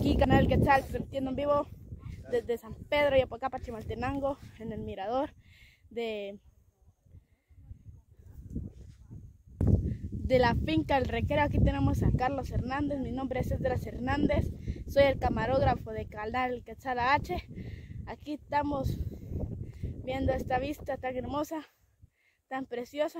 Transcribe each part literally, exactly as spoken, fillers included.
Aquí Canal Quetzal transmitiendo en vivo desde San Pedro y Yapocapa, Chimaltenango, en el mirador de, de la finca El Recreo. Aquí tenemos a Carlos Hernández, mi nombre es Esdras Hernández, soy el camarógrafo de Canal Quetzal H. Aquí estamos viendo esta vista tan hermosa, tan preciosa,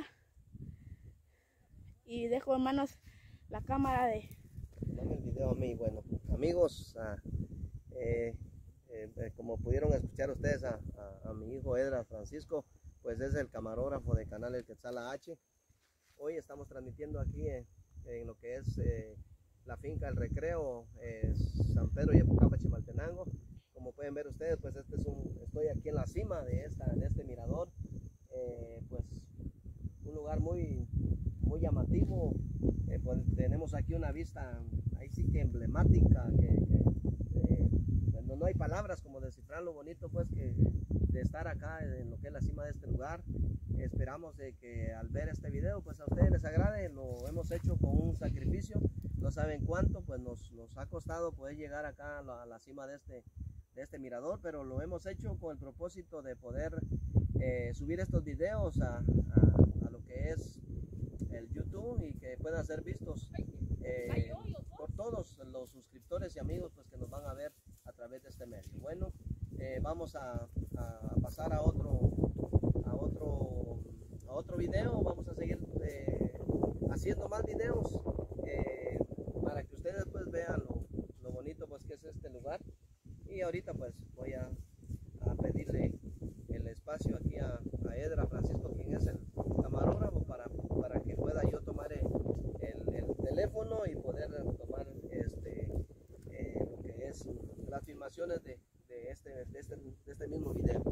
y dejo en manos la cámara de... Dame el video a mí. Bueno, amigos, ah, eh, eh, como pudieron escuchar ustedes a, a, a mi hijo Esdras Francisco, pues es el camarógrafo de Canal El Quetzal H. Hoy estamos transmitiendo aquí en, en lo que es eh, la finca El Recreo, eh, San Pedro y Yapocapa, Chimaltenango. Como pueden ver ustedes, pues este es un, estoy aquí en la cima de, esta, de este mirador, eh, pues un lugar muy, muy llamativo. Eh, pues tenemos aquí una vista ahí sí que emblemática, que, que eh, bueno, no hay palabras como descifrar lo bonito pues que de estar acá en lo que es la cima de este lugar. Esperamos de que al ver este video pues a ustedes les agrade. Lo hemos hecho con un sacrificio, no saben cuánto pues nos, nos ha costado poder llegar acá a la, a la cima de este, de este mirador, pero lo hemos hecho con el propósito de poder eh, subir estos videos a, a, a lo que es el YouTube y que puedan ser vistos eh, por todos los suscriptores y amigos pues que nos van a ver a través de este medio. Bueno, eh, vamos a, a pasar a otro a otro a otro video. Vamos a seguir eh, haciendo más videos eh, para que ustedes pues vean lo, lo bonito pues que es este lugar. Y ahorita pues voy a, a pedirle el espacio aquí a, a Esdras Francisco, quien es el camarógrafo, para, para que pueda yo tomar el, el, el teléfono y poder tomar este eh, lo que es las filmaciones de, de, este, de, este, de este mismo video.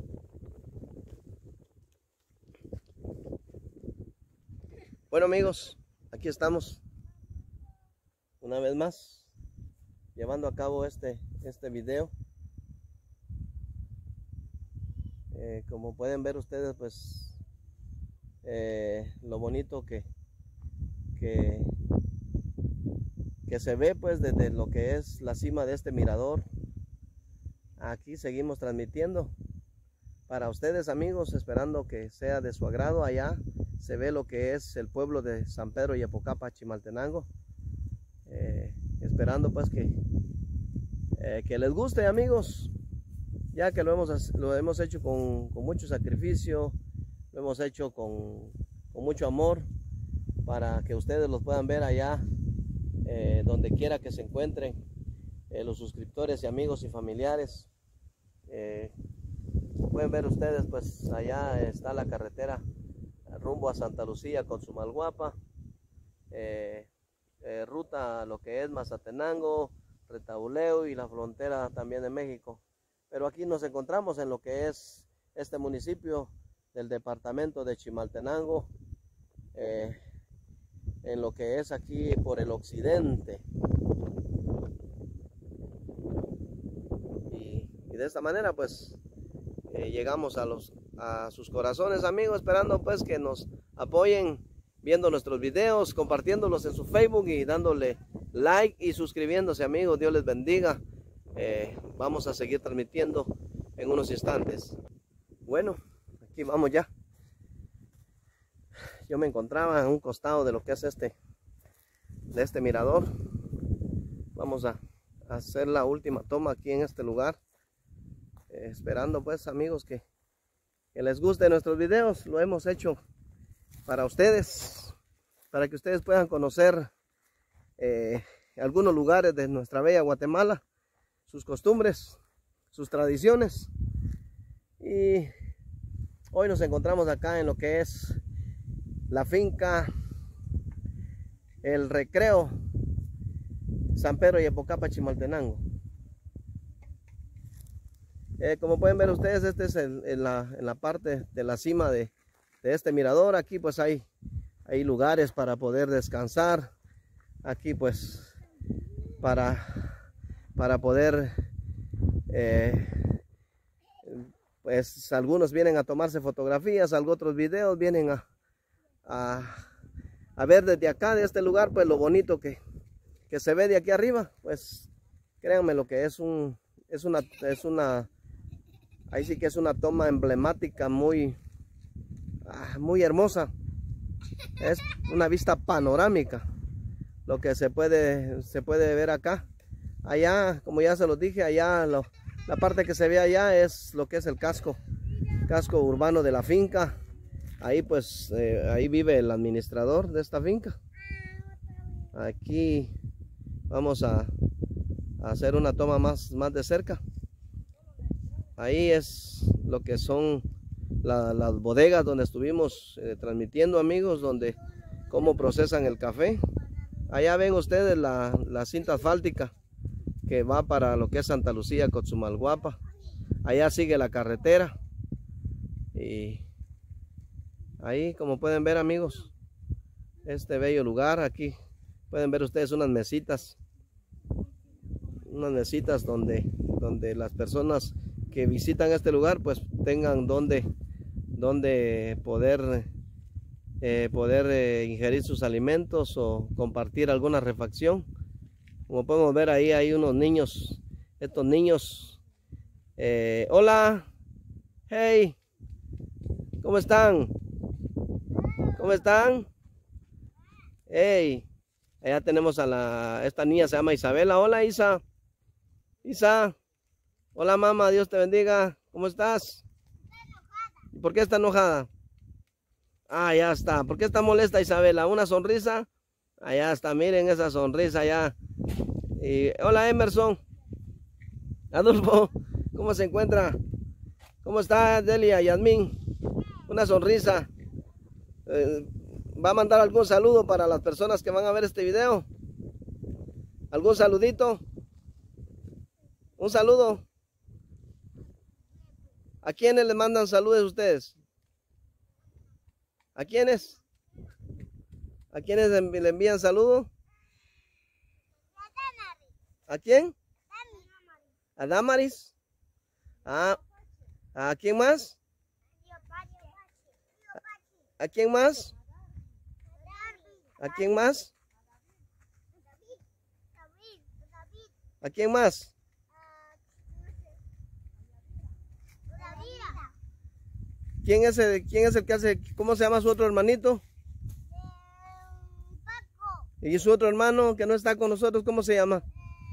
Bueno amigos, aquí estamos una vez más llevando a cabo este, este video. Eh, como pueden ver ustedes pues eh, lo bonito que, que que se ve pues desde lo que es la cima de este mirador. Aquí seguimos transmitiendo para ustedes amigos, esperando que sea de su agrado. Allá se ve lo que es el pueblo de San Pedro y Yapocapa, Chimaltenango, eh, esperando pues que eh, que les guste amigos, ya que lo hemos, lo hemos hecho con, con mucho sacrificio, lo hemos hecho con, con mucho amor, para que ustedes los puedan ver allá, eh, donde quiera que se encuentren, eh, los suscriptores y amigos y familiares. Eh, pueden ver ustedes, pues allá está la carretera rumbo a Santa Lucía con Sumalguapa, eh, eh, ruta a lo que es Mazatenango, Retabuleu y la frontera también de México. Pero aquí nos encontramos en lo que es este municipio del departamento de Chimaltenango, eh, en lo que es aquí por el occidente. Y, y de esta manera pues eh, llegamos a, los, a sus corazones amigos, esperando pues que nos apoyen viendo nuestros videos, compartiéndolos en su Facebook y dándole like y suscribiéndose amigos. Dios les bendiga. Eh, vamos a seguir transmitiendo en unos instantes. Bueno, aquí vamos ya. Yo me encontraba en un costado de lo que es este de este mirador. Vamos a, a hacer la última toma aquí en este lugar, eh, esperando pues amigos que, que les guste nuestros videos. Lo hemos hecho para ustedes, para que ustedes puedan conocer eh, algunos lugares de nuestra bella Guatemala, sus costumbres, sus tradiciones. Y hoy nos encontramos acá en lo que es la finca El Recreo, San Pedro y Yapocapa, Chimaltenango. Eh, como pueden ver ustedes, este es el, en, la, en la parte de la cima de, de este mirador. Aquí pues hay, hay lugares para poder descansar. Aquí pues para para poder eh, pues algunos vienen a tomarse fotografías, algunos otros videos vienen a, a, a ver desde acá de este lugar pues lo bonito que, que se ve de aquí arriba. Pues créanme lo que es un, es una, es una, ahí sí que es una toma emblemática muy, ah, muy hermosa. Es una vista panorámica, lo que se puede, se puede ver acá. Allá, como ya se los dije, allá lo, la parte que se ve allá es lo que es el casco, casco urbano de la finca. Ahí pues, eh, ahí vive el administrador de esta finca. Aquí vamos a, a hacer una toma más, más de cerca. Ahí es lo que son la, las bodegas donde estuvimos eh, transmitiendo, amigos, donde cómo procesan el café. Allá ven ustedes la, la cinta asfáltica que va para lo que es Santa Lucía, Cotzumalguapa. Allá sigue la carretera. Y ahí, como pueden ver, amigos, este bello lugar. Aquí pueden ver ustedes unas mesitas. Unas mesitas donde, donde las personas que visitan este lugar pues tengan donde, donde poder, eh, poder eh, ingerir sus alimentos o compartir alguna refacción. Como podemos ver ahí hay unos niños, estos niños, eh, hola, hey, ¿cómo están? ¿Cómo están? Hey, allá tenemos a la, esta niña se llama Isabela. Hola Isa, Isa, hola mamá, Dios te bendiga, ¿cómo estás? ¿Por qué está enojada? Ah, ya está, ¿por qué está molesta Isabela? ¿Una sonrisa? Allá está, miren esa sonrisa allá. Y, hola Emerson, Adolfo, ¿cómo se encuentra? ¿Cómo está Delia, Yasmín? Una sonrisa. Eh, ¿Va a mandar algún saludo para las personas que van a ver este video? ¿Algún saludito? ¿Un saludo? ¿A quiénes le mandan saludos ustedes? ¿A quiénes? ¿A quiénes le envían saludos? ¿A quién? ¿A Damaris? ¿A, ¿A quién más? ¿A, ¿A quién más? ¿A quién más? ¿A quién más? ¿Quién es el, quién es el que hace, cómo se llama su otro hermanito? ¿Y su otro hermano que no está con nosotros, cómo se llama?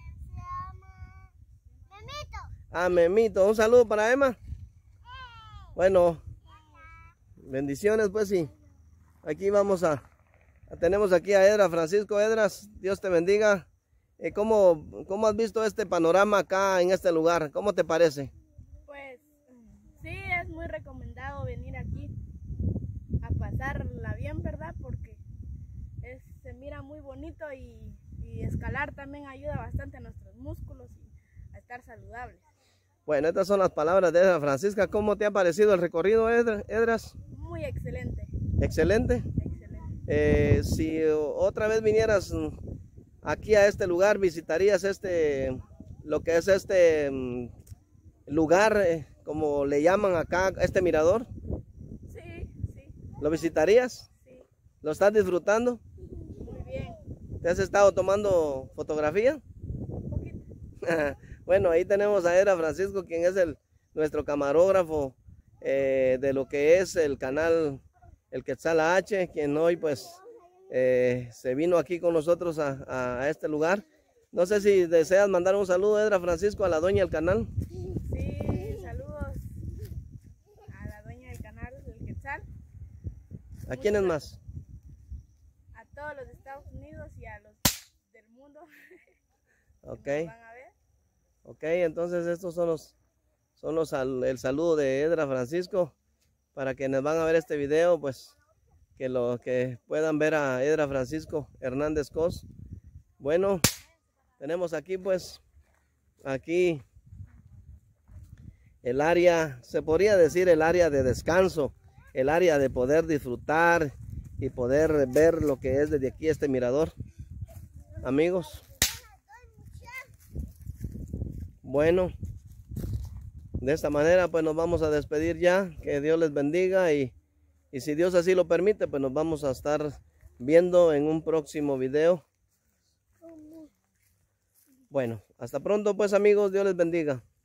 Ah, Memito, un saludo para Emma. Bueno, bendiciones pues sí. Aquí vamos a, a tenemos aquí a Edra Francisco. Edras, Dios te bendiga. Eh, ¿cómo, ¿Cómo has visto este panorama acá en este lugar? ¿Cómo te parece? Pues sí, es muy recomendado venir aquí a pasarla bien, ¿verdad? Porque es, se mira muy bonito y, y escalar también ayuda bastante a nuestros músculos y a estar saludables. Bueno, estas son las palabras de Edra Francisca. ¿Cómo te ha parecido el recorrido, Edras? Muy excelente. ¿Excelente? Excelente. Eh, si otra vez vinieras aquí a este lugar, visitarías este, lo que es este um, lugar, eh, como le llaman acá, este mirador. Sí, sí. ¿Lo visitarías? Sí. ¿Lo estás disfrutando? Muy bien. ¿Te has estado tomando fotografía? Un poquito. Bueno, ahí tenemos a Edra Francisco, quien es el, nuestro camarógrafo eh, de lo que es el canal El Quetzala H, quien hoy pues eh, se vino aquí con nosotros a, a, a este lugar. No sé si deseas mandar un saludo, Edra Francisco, a la dueña del canal. Sí, saludos a la dueña del canal El Quetzal. ¿A quiénes más? A todos los de Estados Unidos y a los del mundo. Ok. Que nos van a ver. Ok, entonces estos son los, son los el saludo de Edra Francisco. Para quienes van a ver este video, pues que lo que puedan ver a Edra Francisco Hernández Cos. Bueno, tenemos aquí pues, aquí el área, se podría decir el área de descanso, el área de poder disfrutar y poder ver lo que es desde aquí este mirador. Amigos. Bueno, de esta manera pues nos vamos a despedir ya. Que Dios les bendiga y, y si Dios así lo permite, pues nos vamos a estar viendo en un próximo video. Bueno, hasta pronto pues amigos, Dios les bendiga.